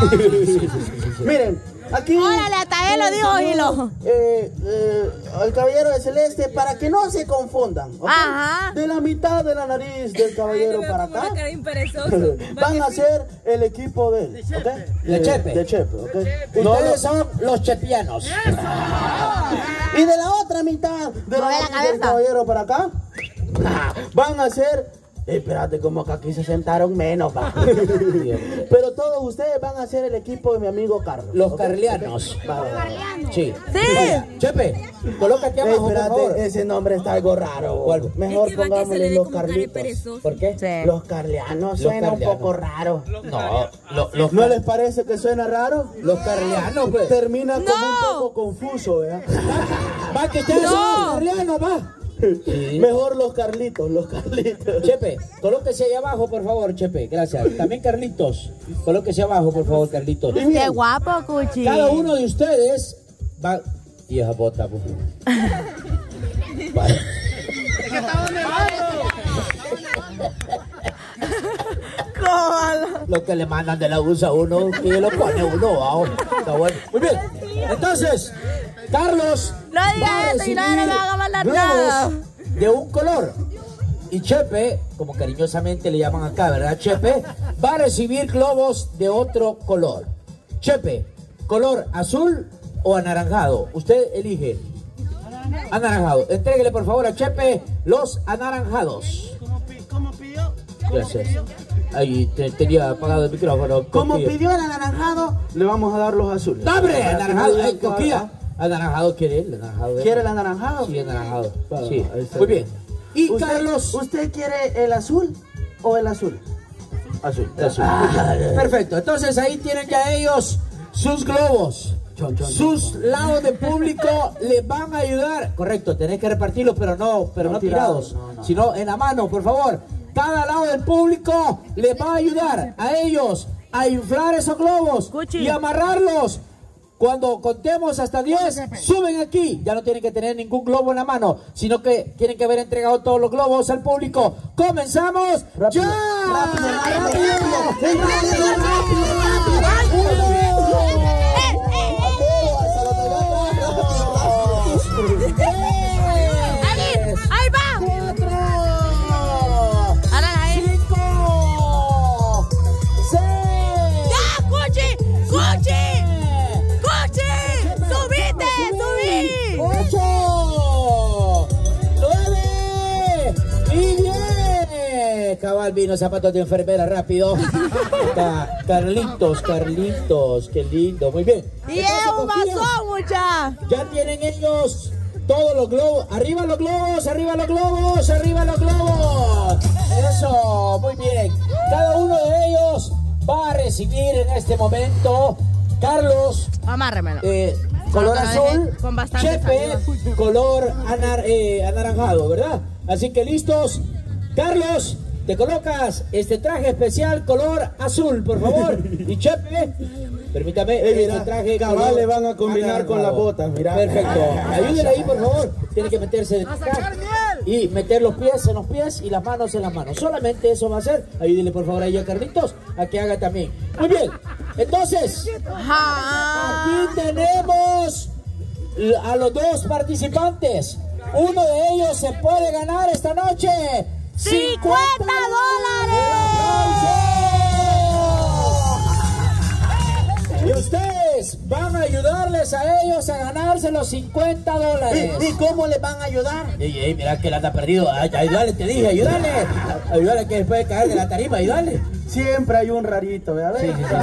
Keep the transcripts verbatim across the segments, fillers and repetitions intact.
Miren, aquí... Órale, hasta él lo dijo, Gilo. Eh, eh, el caballero de celeste, para que no se confundan, ¿okay? Ajá. De la mitad de la nariz del caballero Ay, para acá perezoso. van a ser el equipo de él, ¿okay? De Chepe. De Chepe, ¿ok? Ustedes No, no. son los chepianos. Y de la otra mitad de la Mueve la nariz del cabeza. caballero para acá van a ser... Eh, espérate, como que aquí se sentaron menos, va. Pero todos ustedes van a ser el equipo de mi amigo Carlos. Los ¿ok? carlianos. Va, va, va. Sí. Sí. Chepe, colócate Eh, abajo, por espérate, favor. ese nombre está algo raro. ¿Cuál? Mejor Es que va que se le pongámosle ve los como cara de Carlitos. perezoso. ¿Por qué? Sí. Los carlianos Los suena un carlianos. poco raro. No, lo- los, ¿No les parece que suena raro? los carlianos, pues. Termina como No. un poco confuso, ¿verdad? Va, que ustedes No. son los carlianos, va. Sí. Mejor los Carlitos, los Carlitos. Chepe, colóquese ahí abajo, por favor, Chepe. Gracias. También Carlitos. Colóquese abajo, por favor, Carlitos. Qué guapo, Cuchi. Cada uno de ustedes va... Y esa bota, pues. Vale. Lo que le mandan de la U S A a uno, que lo pone uno, ahora. Está bueno. Muy bien. Entonces, Carlos No diga va a eso y nadie recibir le va a mandar globos nada. de un color. Y Chepe, como cariñosamente le llaman acá, ¿verdad? Chepe va a recibir globos de otro color. Chepe, color azul o anaranjado. Usted elige. Anaranjado. Entréguele por favor a Chepe los anaranjados. ¿Cómo pidió? Gracias. Ahí te- tenía apagado el micrófono. Como Coquillo. pidió el anaranjado, le vamos a dar los azules. ¡No, hombre! Anaranjado. Para que Ay, no digan Coquilla. cuál, Anaranjado quiere él. Anaranjado. ¿ah? ¿Quiere el anaranjado? Sí, anaranjado. Va, Sí. ahí está. Muy bien. Y ¿Usted, Carlos. ¿Usted quiere el azul o el azul? Azul. Azul. Perfecto. Entonces ahí tienen ya ellos sus globos. Chon, chon, Sus lados de público les van a ayudar. Correcto, tenés que repartirlos, pero no, pero no, No tirados, tirados, no, no. sino en la mano, por favor. Cada lado del público les va a ayudar a ellos a inflar esos globos Cuchi. y amarrarlos. Cuando contemos hasta diez, suben aquí. Ya no tienen que tener ningún globo en la mano, sino que tienen que haber entregado todos los globos al público. ¡Comenzamos! Rápido, ¡Ya! rápido, rápido, ¡Rápido, rápido, rápido, rápido! ¡Ahí! ¡Ahí va! ¡Cuatro! Ahora ahí. ¡Cinco! ¡Seis! ¡Ya, Cuchi! ¡Cuchi! ¡Cuchi! ¡Subite! ¡Subí! ¡Ocho! ¡Nueve! ¡Y diez! Cabal vino zapatos de enfermera rápido. Está Carlitos, Carlitos, qué lindo, muy bien. ¡Y es Entonces, un Coquillo, mazón, mucha! ya tienen ellos todos los globos. Arriba los globos, arriba los globos, arriba los globos. Eso, muy bien. Cada uno de ellos va a recibir en este momento, Carlos, Amárremelo. eh, color Con- azul, con bastante Chepe, color anar- eh, anaranjado, ¿verdad? Así que listos. Carlos, te colocas este traje especial color azul, por favor. Y Chepe, permítame, Eh, mira, este traje cabal color le van a combinar con las botas, mira. Perfecto. Ayúdenle ahí, por favor. Tiene que meterse de acá y meter los pies en los pies y las manos en las manos. Solamente eso va a hacer. Ayúdenle, por favor, ahí a Carlitos a que haga también. Muy bien. Entonces, Ajá. aquí tenemos a los dos participantes. Uno de ellos se puede ganar esta noche ¡cincuenta dólares! Y ustedes van a ayudarles a ellos a ganarse los cincuenta dólares. ¿Y, y cómo les van a ayudar? Ey, ey, mira que él anda perdido. Ay, ayúdale, te dije, ayúdale. Ayúdale que después de caer de la tarima, ayúdale. Siempre hay un rarito, ¿verdad? Sí, sí, sí.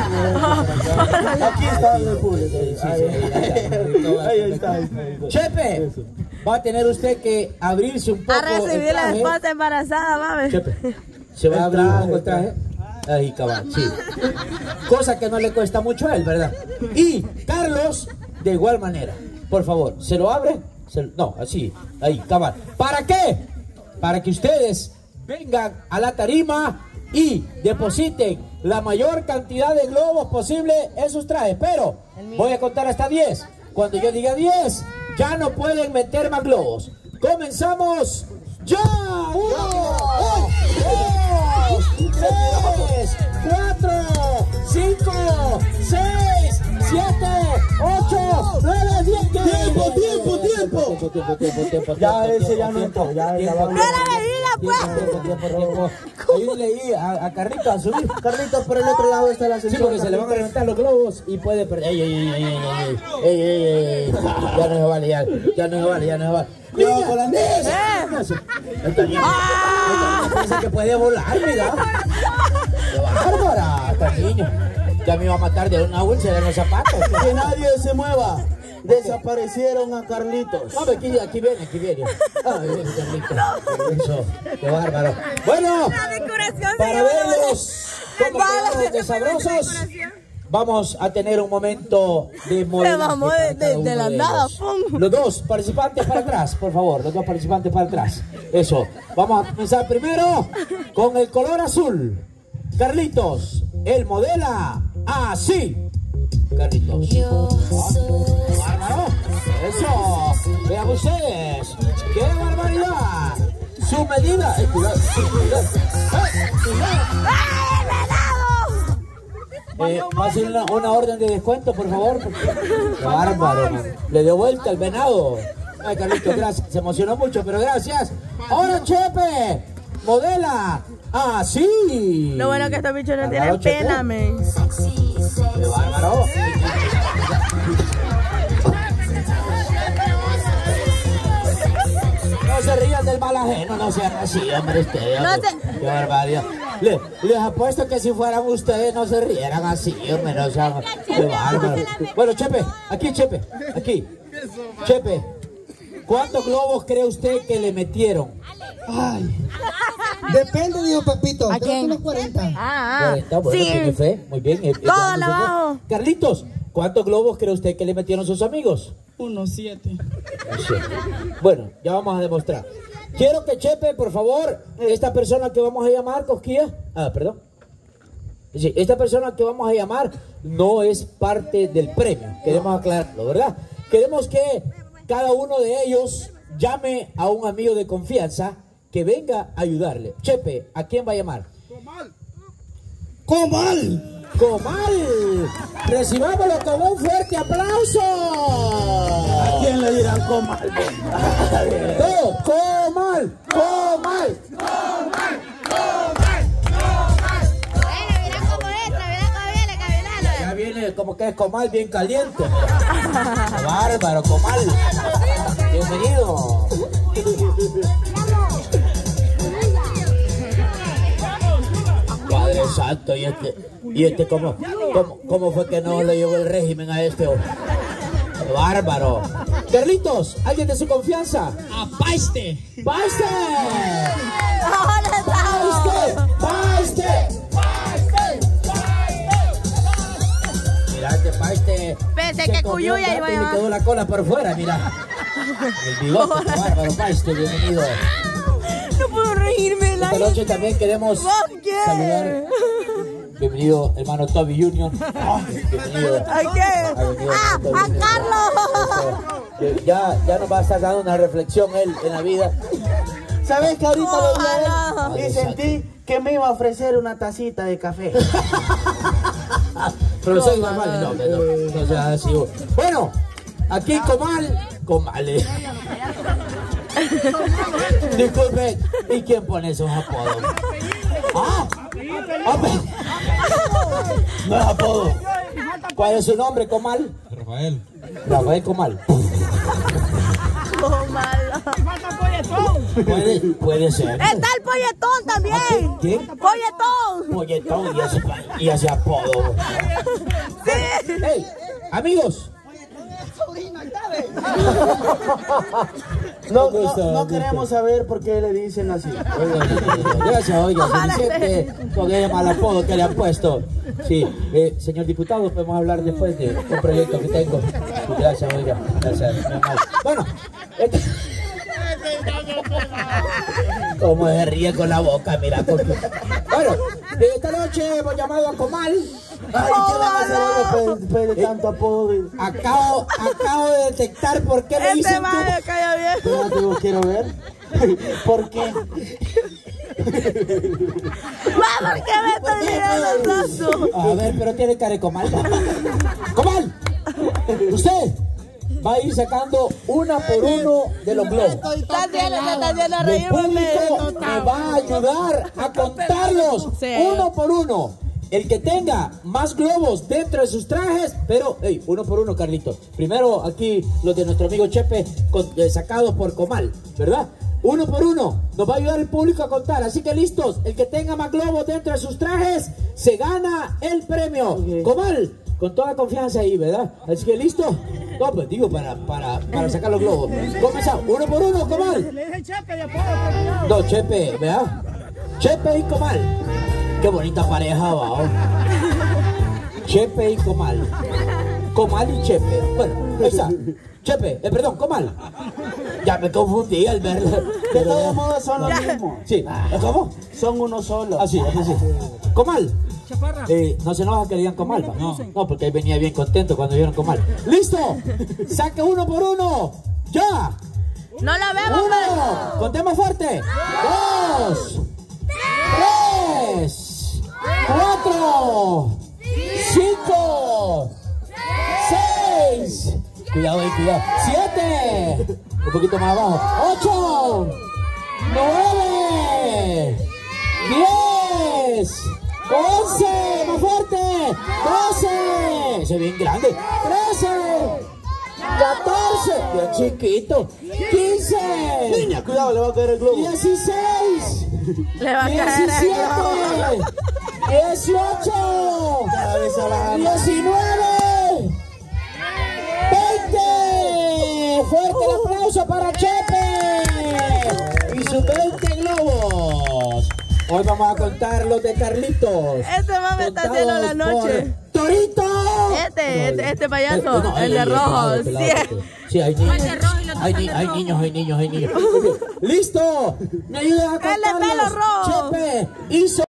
Aquí está el público. Sí, sí, Ahí, sí, ahí está. ahí está, ahí está. Chepe, va a tener usted que abrirse un poco A recibir el la traje. esposa embarazada, mami. Chepe, se va a abrir un poco el traje. Ahí, cabal, sí. Cosa que no le cuesta mucho a él, ¿verdad? Y Carlos, de igual manera. Por favor, ¿se lo abre? Se- no, así, ahí, cabal. ¿Para qué? Para que ustedes vengan a la tarima y depositen la mayor cantidad de globos posible en sus trajes. Pero voy a contar hasta diez. Cuando yo diga diez, ya no pueden meter más globos. ¡Comenzamos! ¡Ya! ¡Uno! ¡Dos! ¡Tres! ¡Cuatro! ¡Cinco! tiempo, tiempo, tiempo. Tiempo, tiempo, tiempo, tiempo. Ya tiempo, ese ya tiempo, no tiempo, entró, ya, ya tiempo, va. ¡No la bebida, pues! Tiempo, tiempo, tiempo, tiempo. Ayúdenle ahí a, a Carlitos a subir. Carlitos, por el otro lado está la Sí, ascensor. porque se le van a reventar los globos y puede perder. Ey, ey, ey, ey, ey, ey, ey, ey, ey, ey. Ya no se vale, ya, ya no se vale, ya no se vale. Cuidado con la niña. Esta niña, esta niña parece que puede volar, mira. ¡Qué bárbara! Esta niña. Ya me iba a matar de una úlcera en los zapatos. Que nadie se mueva. Desaparecieron a Carlitos. No, aquí, aquí viene, aquí viene. Ay, viene Carlitos. Eso, qué bárbaro. Bueno, La decoración se para llama la- verlos como quedamos de sabrosos, vamos a tener un momento de modelaje vamos para de- cada de- uno de la ellos. nada, pum. Los dos participantes para atrás, por favor. Los dos participantes para atrás. Eso. Vamos a comenzar primero con el color azul. Carlitos, él modela así. Carlitos. ¡Bárbaro! ¡Eso! Vean ustedes. ¡Qué barbaridad! Su medida. ¡Eh, cuidado! ¡Cuidado! ¡Eh, cuidado! Eh, va a ser una, una orden de descuento, por favor. Porque... ¡Qué bárbaro! Man. Le dio vuelta al venado. Ay, Carlitos, gracias. Se emocionó mucho, pero gracias. Ahora, Chepe, modela así. Lo bueno que estos bichos no Bárbaro, tienen Chepe. pena, men. ¡Qué bárbaro! No se rían del mal ajeno, no sean así, hombre, ustedes. No hombre. se- ¡Qué barbaridad! Le- les apuesto que si fueran ustedes no se rieran así, hombre, no sean... ¡Qué bárbaro! Bueno, Chepe, aquí, Chepe, aquí. Chepe, ¿cuántos globos cree usted que le metieron? Ay. Depende, dijo Pepito. ¿A Creo que quién? unos cuarenta. Ah, ah. cuarenta, bueno, tiene Sí. fe, muy bien. eh, eh, Todo dándose fe. abajo. Carlitos, ¿cuántos globos cree usted que le metieron sus amigos? Unos siete. Bueno, ya vamos a demostrar. Quiero que Chepe, por favor, esta persona que vamos a llamar, Cosquilla. Ah, perdón. Sí, esta persona que vamos a llamar no es parte del premio. Queremos aclararlo, ¿verdad? Queremos que cada uno de ellos llame a un amigo de confianza que venga a ayudarle. Chepe, ¿a quién va a llamar? ¡Comal! ¡Comal! ¡Recibámoslo con un fuerte aplauso! ¿A quién le dirán comal? ¡No! ¡Comal! ¡Comal! Bueno, mira cómo entra, mira cómo viene caminando. Ya viene como que es Comal bien caliente. ¡Qué bárbaro, Comal! Bienvenido. Padre Santo, y este, y este cómo, cómo, cómo fue que no le llegó el régimen a este hombre? ¡Qué bárbaro! Carlitos, ¿alguien de su confianza? ¡Apaiste! ¡Paiste! Ahora estamos. ¡Paiste! Mira este paiste. Pensé se que comió Cuyuya un iba a gato y le llamar. quedó la cola por fuera, mira. El bigote, qué bárbaro, paiste, bienvenido. No puedo reírme. La Esta noche también queremos ¿Por qué? saludar. Bienvenido, hermano Toby junior Bienvenido. ¿A qué? Ha venido ¡Ah! Toby ¡A junior Carlos! Que Ya, ya nos va a estar dando una reflexión él en la vida. ¿Sabes que ahorita lo vi Ojalá. a él y sentí que me iba a ofrecer una tacita de café? Pero soy normal, no, no, no, no sea así. Bueno, aquí Comal, Comale. Disculpe, ¿y quién pone esos apodos? Ah, ah, pero- no es apodo. ¿Cuál es su nombre, Comal? Rafael. Rafael Comal. Oh, malo. Puede, puede ser. Está el polletón también. ¿Quién? Polletón. Polletón y ese, y ese apodo. Sí. Hey, amigos. No, ¿Cómo no, está, no doctor? queremos saber por qué le dicen así. Gracias, oiga, Ojalá Vicente, con el mal apodo que le han puesto. Sí, eh, señor diputado, podemos hablar después de un proyecto que tengo. Gracias, oiga, gracias, mi amor. Bueno, este... Cómo se ríe con la boca, mira. Porque... Bueno, de esta noche hemos llamado a Comal. Ay, ¿qué van a hacer ellos después de tanto apodo? Acabo, acabo de detectar por qué le Este dicen madre como... me cayó bien. Espérate, yo quiero ver. ¿Por qué? Va, ¿por qué me estoy mirando el brazo? A ver, pero tiene cara de Comal. ¡Comal! ¡Usted! va a ir sacando una por uno de los globos. Está haciendo, se está haciendo El reír, público me va a ayudar a contarlos Sí. uno por uno. El que tenga más globos dentro de sus trajes, pero, hey, uno por uno, Carlitos. Primero aquí los de nuestro amigo Chepe, con, eh, sacados por Comal, ¿verdad? Uno por uno, nos va a ayudar el público a contar. Así que listos, el que tenga más globos dentro de sus trajes, se gana el premio. Okay. Comal, con toda confianza ahí, ¿verdad? Así que listo. No, pues digo, para, para, para sacar los globos. Comenzamos, uno por uno, Comal. No, Chepe, ¿verdad? Chepe y Comal. Qué bonita pareja, va. Oh. Chepe y Comal. Comal y Chepe. Bueno, ahí está. Chepe, eh, perdón, Comal. Ya me confundí al verlo. De todos modos son los mismos. Sí, ¿cómo? Son uno solo. Así, así, sí. Comal. Eh, no se enoja que le digan Comal, ¿va? No, no, porque ahí venía bien contento cuando vieron Comal. ¡Listo! ¡Saque uno por uno! ¡Ya! No lo vemos, ¡Uno! ¡Contemos fuerte! ¡Dos! ¡Tres! ¡Cuatro! ¡Cinco! ¡Seis! Cuidado ahí, cuidado. ¡Siete! Un poquito más abajo. ¡Ocho! ¡Nueve! ¡Diez! ¡once! ¡Más fuerte! ¡doce! Ese es bien grande. ¡trece! ¡catorce! ¡Bien chiquito! ¡quince! Niña, cuidado, le va a caer el globo. ¡dieciséis! Le va a caer el globo. ¡diecisiete! ¡dieciocho! Cada vez a la- ¡diecinueve! ¡veinte! ¡Fuerte el aplauso para Chepe! Y sus veinte globos. Hoy vamos a contar los de Carlitos. Este mame está haciendo la Contados noche. por ¡Torito! Este, este, este payaso, Eh, no, el ahí, de ahí, rojo. pelado, pelado, Sí. pelado. Sí, hay niños. Hay, ni- hay niños, hay niños, hay niños. ¡Listo! ¡Me ayudas a El de pelo contarlos! rojo. Chepe hizo